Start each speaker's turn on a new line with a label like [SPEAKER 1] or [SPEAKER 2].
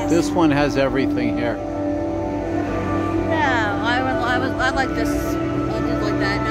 [SPEAKER 1] This one has everything here.
[SPEAKER 2] No, I like this. I did like that.